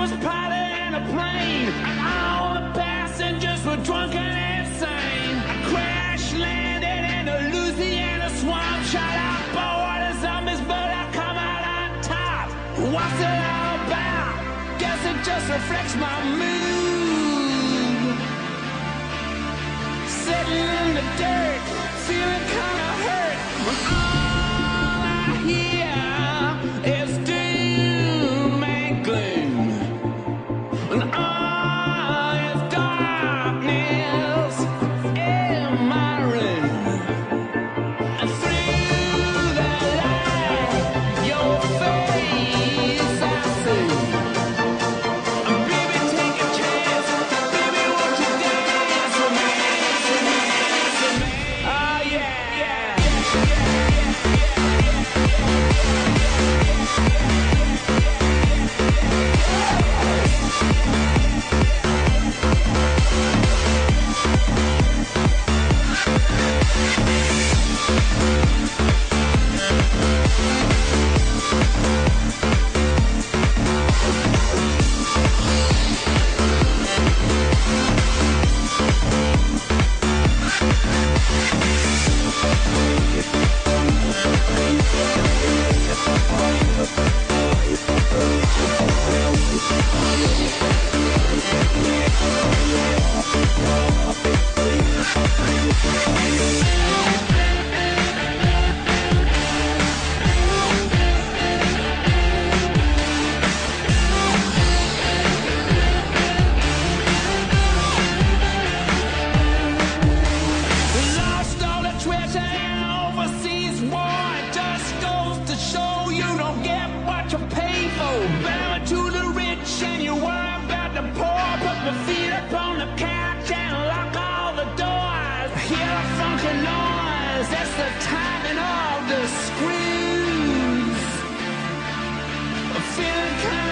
was piloting a plane, and all the passengers were drunk and insane. I crash landed in a Louisiana swamp, shot out by water zombies, but I come out on top. What's it all about? Guess it just reflects my mood. Sitting in the dirt, feeling kinda hurt, when all I hear is doom and gloom, and all is darkness in my room. And through the light, your face I see. And baby, take a chance, baby, won't you dance with me? Oh yeah. Lost all the treasure in overseas war. It just goes to show you don't get what you pay for. Bound to the rich and you worry about the poor. Put my feet up on the couch and lock all the doors. Hear a funky noise, that's the timing of the screws. Feeling kind